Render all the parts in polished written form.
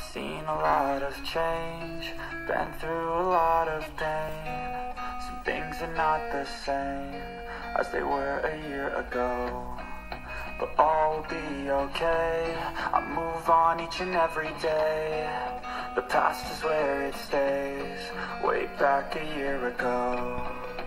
Seen a lot of change, been through a lot of pain. Some things are not the same as they were a year ago, but all will be okay. I move on each and every day. The past is where it stays, way back a year ago.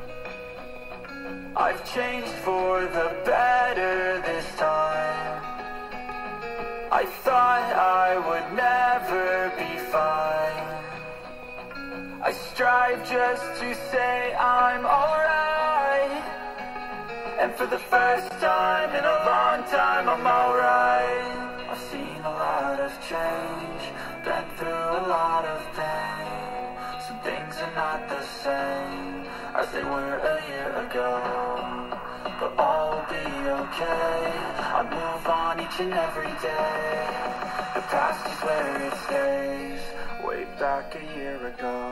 I've changed for the better this time. I thought I would never be fine. I strive just to say I'm alright, and for the first time in a long time I'm alright. I've seen a lot of change, been through a lot of pain. Some things are not the same as they were a year ago, but all will be okay. I move on each and every day. The past is where it stays, way back a year ago.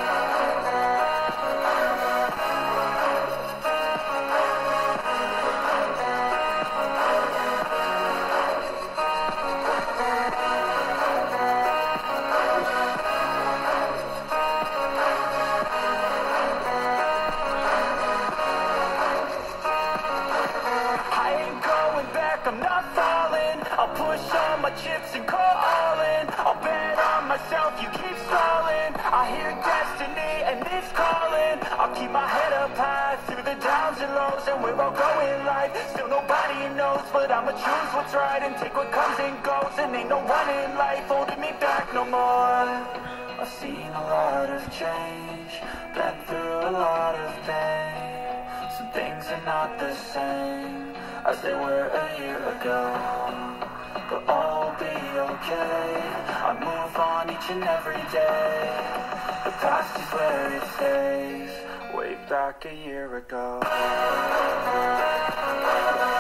I'm not falling, I'll push all my chips and call all in. I'll bet on myself, you keep stalling. I hear destiny and it's calling. I'll keep my head up high through the downs and lows, and we're all going life. Still nobody knows, but I'ma choose what's right and take what comes and goes. And ain't no one in life holding me back no more. I've seen a lot of change, been through a lot of pain. Some things are not the same as they were a year ago, but all will be okay. I move on each and every day. The past is where it stays, way back a year ago.